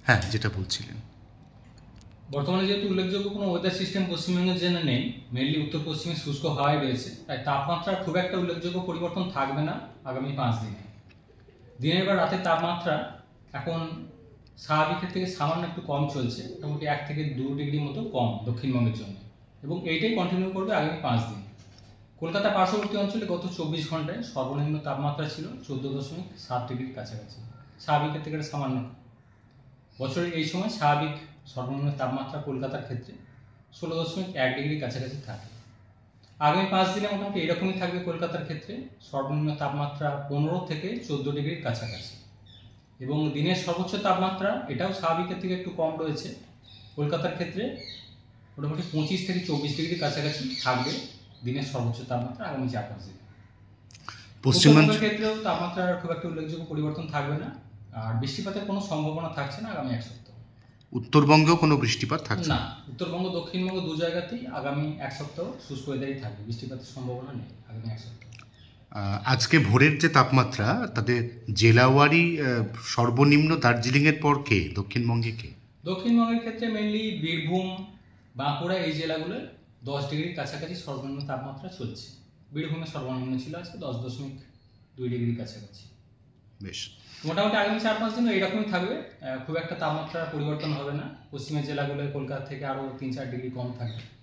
হ্যাঁ, যেটা বলছিলেন। বর্তমানে যেহেতু উল্লেখযোগ্য কোনো ওয়েদার সিস্টেম পশ্চিমবঙ্গের জন্য নেই, মেনলি উত্তর পশ্চিমে শুষ্ক হাওয়াই রয়েছে, তাই তাপমাত্রার খুব একটা উল্লেখযোগ্য পরিবর্তন থাকবে না আগামী 5 দিনে। দিনের বা রাতের তাপমাত্রা এখন স্বাভাবিকের থেকে সামান্য একটু কম চলছে, মোটামুটি 1 থেকে 2 ডিগ্রি মতো কম দক্ষিণবঙ্গের জন্য, এবং এইটাই কন্টিনিউ করবে আগামী 5 দিন। কলকাতা পার্শ্ববর্তী অঞ্চলে গত 24 ঘন্টায় সর্বনিম্ন তাপমাত্রা ছিল 14.7 ডিগ্রির কাছাকাছি, স্বাভাবিকের থেকে সামান্য। বছরের এই সময় স্বাভাবিক সর্বনিম্ন তাপমাত্রা কলকাতার ক্ষেত্রে 16.1 ডিগ্রির কাছাকাছি থাকে। আগামী 5 দিনে মোটামুটি এরকমই থাকবে কলকাতার ক্ষেত্রে, সর্বনিম্ন তাপমাত্রা 15 থেকে 14 ডিগ্রির কাছাকাছি, এবং দিনের সর্বোচ্চ তাপমাত্রা এটাও স্বাভাবিকের থেকে একটু কম রয়েছে, কলকাতার ক্ষেত্রে মোটামুটি 25 থেকে 24 ডিগ্রির কাছাকাছি থাকবে দিনের সর্বোচ্চ তাপমাত্রা আগামী 4-5 দিন। পশ্চিমবঙ্গের ক্ষেত্রেও তাপমাত্রার খুব একটা উল্লেখযোগ্য পরিবর্তন থাকবে না, আর বৃষ্টিপাতের কোনো সম্ভাবনা থাকছে না আগামী 1 সপ্তাহ। উত্তরবঙ্গেও কোনো বৃষ্টিপাত থাকছে না, উত্তরবঙ্গ দক্ষিণবঙ্গ দু জায়গাতেই আগামী 1 সপ্তাহ শুষ্ক ওয়েদারই থাকবে, বৃষ্টিপাতের সম্ভাবনা নেই আগামী 1 সপ্তাহ। আজকে ভোরের যে তাপমাত্রা, তাতে জেলাওয়ারি সর্বনিম্ন দার্জিলিংয়ের পর কে, দক্ষিণবঙ্গে কে? দক্ষিণবঙ্গের ক্ষেত্রে মেনলি বীরভূম, বাঁকুড়া এই জেলাগুলোয় 10 ডিগ্রির কাছাকাছি সর্বনিম্ন তাপমাত্রা চলছে। বীরভূমে সর্বনিম্ন ছিল আজকে 10.2 ডিগ্রির কাছাকাছি। বেশ, মোটামুটি আগামী 4-5 দিনও এরকমই থাকবে, খুব একটা তাপমাত্রা পরিবর্তন হবে না। পশ্চিমের জেলাগুলোয় কলকাতা থেকে আরও 3-4 ডিগ্রি কম থাকবে।